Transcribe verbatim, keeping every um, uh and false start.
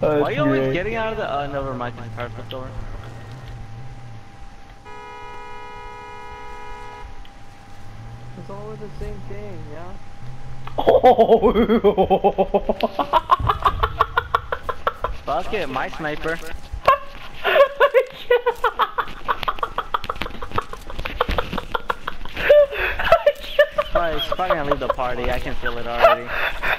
Why That's are you always great. getting out of the? Uh, never mind. The car flipped over. It's always the same thing, yeah? Oh. Fuck it, my sniper. Probably, he's probably gonna leave the party. I can feel it already.